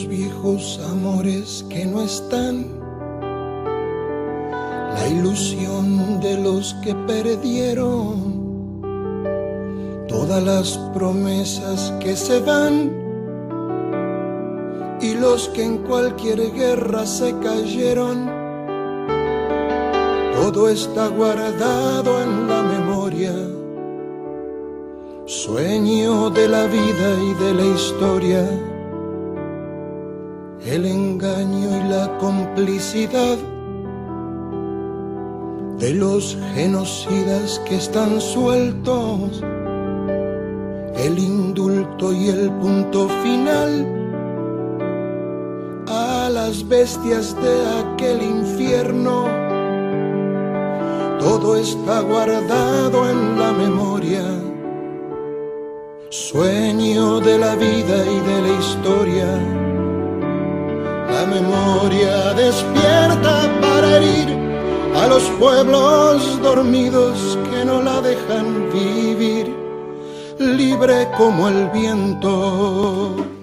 los viejos amores que no están, la ilusión de los que perdieron, todas las promesas que se van y los que en cualquier guerra se cayeron. Todo está guardado en la memoria, sueño de la vida y de la historia, el engaño y la complicidad de los genocidas que están sueltos, el indulto y el punto final a las bestias de aquel infierno. Todo está guardado en la memoria, sueño de la vida y de la historia. La memoria despierta para herir a los pueblos dormidos que no la dejan vivir, libre como el viento.